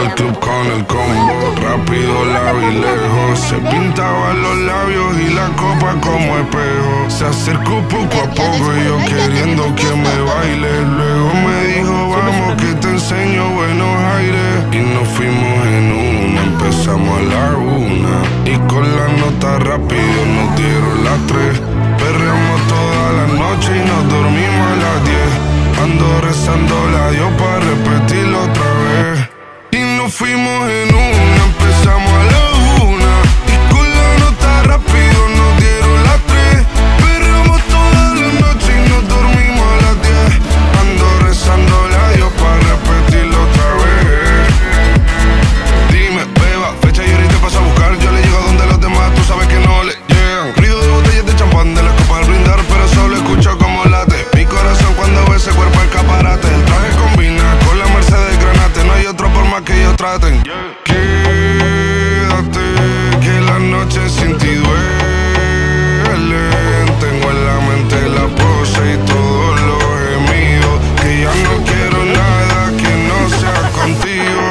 al club con el combo, rápido la vi lejos. Se pintaban los labios y la copa como espejo. Se acercó poco a poco y yo queriendo que me baile. Luego me dijo vamos que te enseño buenos aires. Y nos fuimos en una, empezamos a la 1. Y con la nota rápido nos dieron las 3. Perreamos toda la noche y nos dormimos a las 10. Ando rezando la Dios para repetirlo otra vez. Y nos fuimos en una, empezamos a la 1. Y con la nota rápido nos dieron las 3. Perreamos toda la noche y nos dormimos a las 10. Ando rezando la Dios para repetirlo otra vez. Dime, beba, fecha y ahorita paso a buscar. Yo le llego donde los demás, tú sabes que no le llegan. Ruido de botellas de champán, de las copas al brindar, pero solo escucho como late mi corazón cuando ve ese cuerpo escaparate. El traje combina con la Mercedes Granate. No hay otro por más que ellos traten. Quédate, que la noche sin ti duele. Tengo en la mente la pose y todos los gemidos. Que ya no quiero nada que no sea contigo.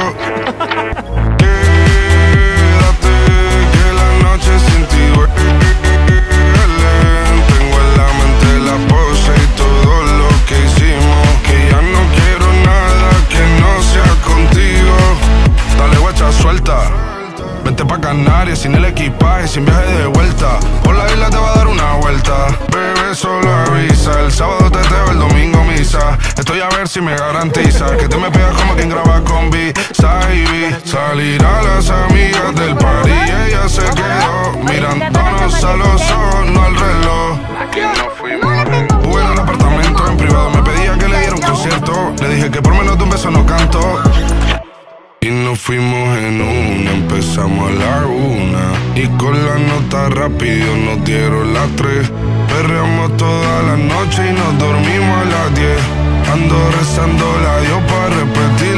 Quédate, que la noche sin ti duele. Tengo en la mente la pose y todo lo que hicimos. Que ya no quiero nada que no sea contigo. Dale guacha, suelta. Vente pa' Canarias sin el equipaje, sin viaje de vuelta. Por la isla te va a dar una vuelta. Bebé, solo avisa. El sábado teteo, el domingo misa. Estoy a ver si me garantiza que te me pegas como quien graba con B-Side. Salir a las amigas del party. Ella se quedó mirándonos a los ojos, no al reloj. Aquí nos fuimos. Jugué en el apartamento en privado. Me pedía que le diera un concierto. Le dije que por menos de un beso no canto. Y nos fuimos en una, empezamos a la 1. Y con la nota rápido nos dieron las 3. Perreamos toda la noche y nos dormimos a las 10. Ando rezando la Dios para repetir